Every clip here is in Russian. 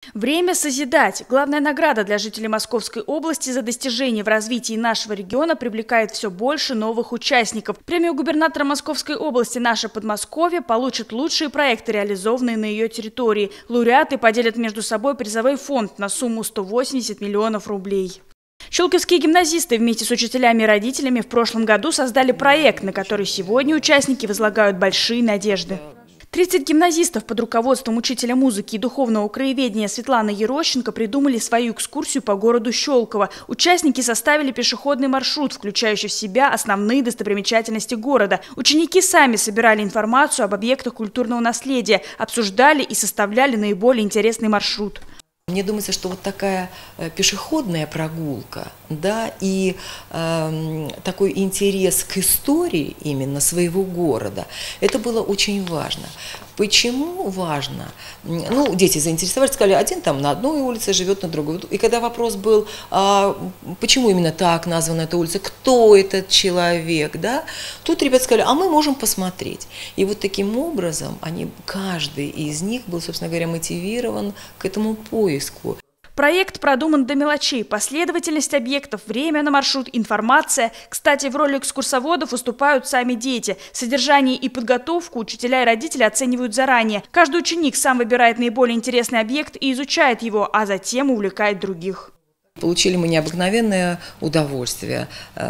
Время созидать. Главная награда для жителей Московской области за достижения в развитии нашего региона привлекает все больше новых участников. Премию губернатора Московской области «Наше Подмосковье» получат лучшие проекты, реализованные на ее территории. Лауреаты поделят между собой призовой фонд на сумму 180 миллионов рублей. Щелковские гимназисты вместе с учителями и родителями в прошлом году создали проект, на который сегодня участники возлагают большие надежды. 30 гимназистов под руководством учителя музыки и духовного краеведения Светланы Ерощенко придумали свою экскурсию по городу Щелково. Участники составили пешеходный маршрут, включающий в себя основные достопримечательности города. Ученики сами собирали информацию об объектах культурного наследия, обсуждали и составляли наиболее интересный маршрут. Мне думается, что вот такая пешеходная прогулка, да, и такой интерес к истории именно своего города, это было очень важно. Почему важно? Ну, дети заинтересовались, сказали, один там на одной улице живет, на другой. И когда вопрос был, почему именно так названа эта улица, кто этот человек, да, тут ребята сказали, а мы можем посмотреть. И вот таким образом каждый из них был, собственно говоря, мотивирован к этому поиску. Проект продуман до мелочей. Последовательность объектов, время на маршрут, информация. Кстати, в роли экскурсоводов выступают сами дети. Содержание и подготовку учителя и родители оценивают заранее. Каждый ученик сам выбирает наиболее интересный объект и изучает его, а затем увлекает других. Получили мы необыкновенное удовольствие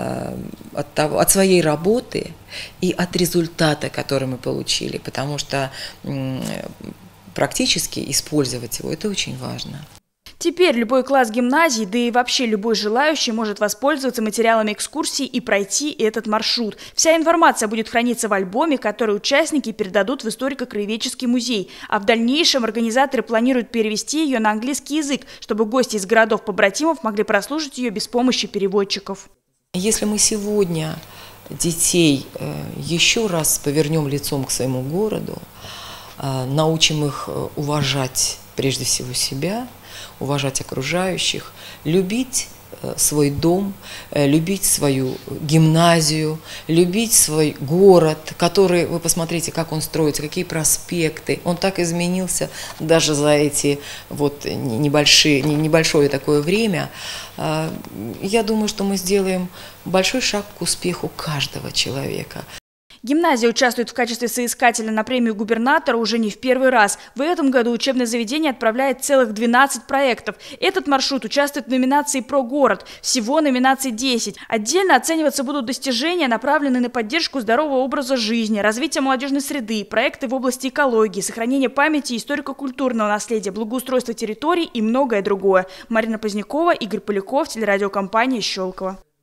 от своей работы и от результата, который мы получили, потому что практически использовать его – это очень важно. Теперь любой класс гимназии, да и вообще любой желающий может воспользоваться материалами экскурсии и пройти этот маршрут. Вся информация будет храниться в альбоме, который участники передадут в историко-краеведческий музей. А в дальнейшем организаторы планируют перевести ее на английский язык, чтобы гости из городов-побратимов могли прослушать ее без помощи переводчиков. Если мы сегодня детей еще раз повернем лицом к своему городу, научим их уважать прежде всего себя, уважать окружающих, любить свой дом, любить свою гимназию, любить свой город, который, вы посмотрите, как он строится, какие проспекты. Он так изменился даже за эти вот небольшое такое время. Я думаю, что мы сделаем большой шаг к успеху каждого человека. Гимназия участвует в качестве соискателя на премию губернатора уже не в первый раз. В этом году учебное заведение отправляет целых 12 проектов. Этот маршрут участвует в номинации «Про город». Всего номинаций 10. Отдельно оцениваться будут достижения, направленные на поддержку здорового образа жизни, развитие молодежной среды, проекты в области экологии, сохранения памяти, историко-культурного наследия, благоустройства территорий и многое другое. Марина Позднякова, Игорь Поляков, телерадиокомпания «Щелково».